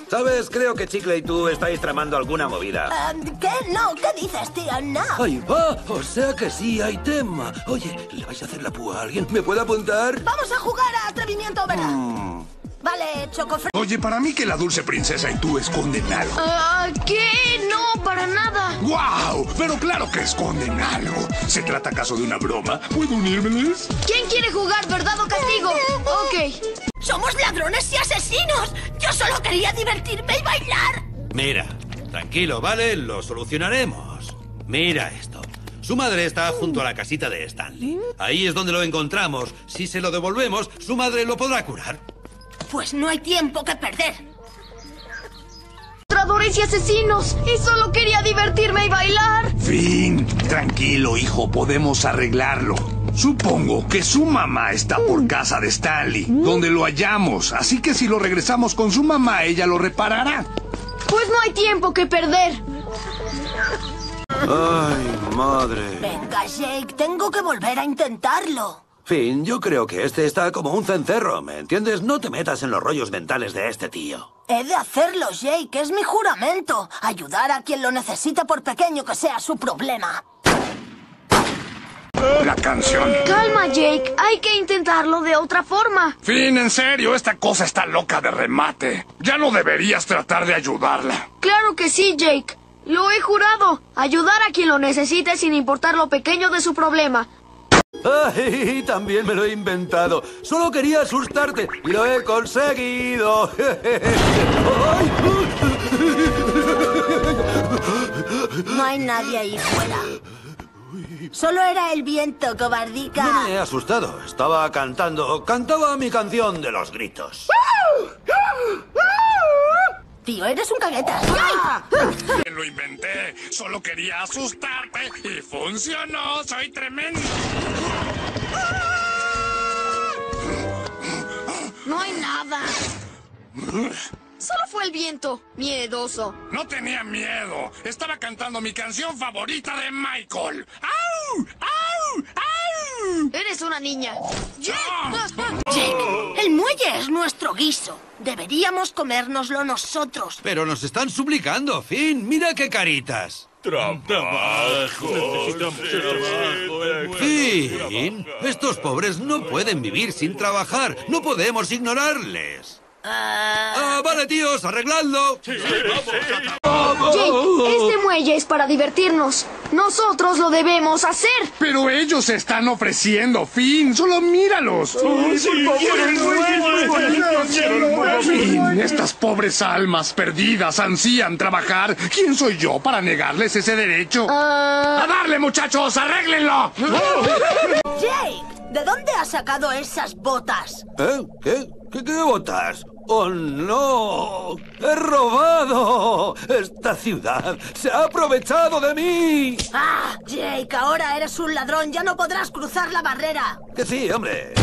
¿Sabes? Creo que Chicle y tú estáis tramando alguna movida. ¿Qué? No, ¿qué dices, tío? No. Ahí va, o sea que sí hay tema. Oye, ¿le vais a hacer la púa a alguien? ¿Me puede apuntar? Vamos a jugar a atrevimiento, ¿verdad? Vale, Chocofre... Oye, para mí que la dulce princesa y tú esconden algo. ¿Qué? No, para nada. ¡Guau! Pero claro que esconden algo. ¿Se trata acaso de una broma? ¿Puedo unírmeles? ¿Quién quiere jugar, verdad o castigo? Ok. ¡Somos ladrones y asesinos! ¡Yo solo quería divertirme y bailar! Mira, tranquilo, ¿vale? Lo solucionaremos. Mira esto. Su madre está junto a la casita de Stanley. Ahí es donde lo encontramos. Si se lo devolvemos, su madre lo podrá curar. Pues no hay tiempo que perder. Tradores y asesinos. Y solo quería divertirme y bailar. Finn, tranquilo, hijo, podemos arreglarlo. Supongo que su mamá está por casa de Stanley, donde lo hallamos. Así que si lo regresamos con su mamá, ella lo reparará. Pues no hay tiempo que perder. Ay, madre. Venga, Jake, tengo que volver a intentarlo. Finn, yo creo que este está como un cencerro, ¿me entiendes? No te metas en los rollos mentales de este tío. He de hacerlo, Jake, es mi juramento. Ayudar a quien lo necesita por pequeño que sea su problema. La canción. Calma, Jake. Hay que intentarlo de otra forma. Finn, en serio, esta cosa está loca de remate. Ya no deberías tratar de ayudarla. Claro que sí, Jake. Lo he jurado. Ayudar a quien lo necesite sin importar lo pequeño de su problema. ¡Ay! También me lo he inventado. Solo quería asustarte y lo he conseguido. ¡Ay! No hay nadie ahí fuera. Solo era el viento, cobardica. No me he asustado. Estaba cantando. Cantaba mi canción de los gritos. Tío, eres un cagueta. Lo inventé. Solo quería asustarte y funcionó. Soy tremendo. No hay nada. Solo fue el viento. Miedoso. No tenía miedo. Estaba cantando mi canción favorita de Michael. ¡Au! ¡Au! ¡Au! Eres una niña. Jake, el muelle es nuestro guiso. Deberíamos comérnoslo nosotros. Pero nos están suplicando, Finn. Mira qué caritas. Trabajo. Finn, estos pobres no pueden vivir sin trabajar. No podemos ignorarles. Vale, tíos, arregladlo. Jake, este muelle es para divertirnos. Nosotros lo debemos hacer. Pero ellos se están ofreciendo, Finn. Solo míralos. Finn, estas pobres almas perdidas ansían trabajar. ¿Quién soy yo para negarles ese derecho? ¡A darle, muchachos! ¡Arréglenlo! Jake, ¿de dónde has sacado esas botas? ¿Qué? ¿Qué botas? ¡Oh, no! ¡He robado! ¡Esta ciudad se ha aprovechado de mí! ¡Ah, Jake! Ahora eres un ladrón. Ya no podrás cruzar la barrera. ¡Que sí, hombre!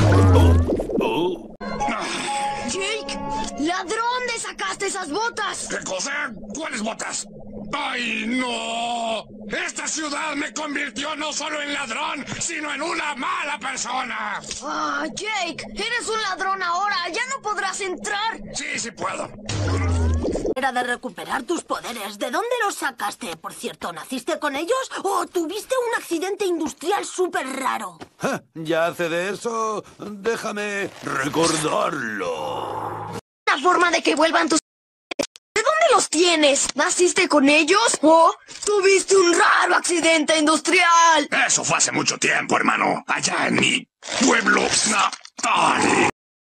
Jake, ladrón, ¿dónde sacaste esas botas? ¿Qué cosa? ¿Cuáles botas? ¡Ay, no! Esta ciudad me convirtió no solo en ladrón, sino en una mala persona. Jake, eres un ladrón ahora. Ya no podrás entrar. Sí puedo. Era de recuperar tus poderes. ¿De dónde los sacaste? Por cierto, ¿naciste con ellos o tuviste un accidente industrial súper raro? ¿Ya hace de eso? Déjame recordarlo. ¿Una forma de que vuelvan tus... ¿De dónde los tienes? ¿Naciste con ellos? ¿O tuviste un raro accidente industrial? Eso fue hace mucho tiempo, hermano. Allá en mi pueblo natal.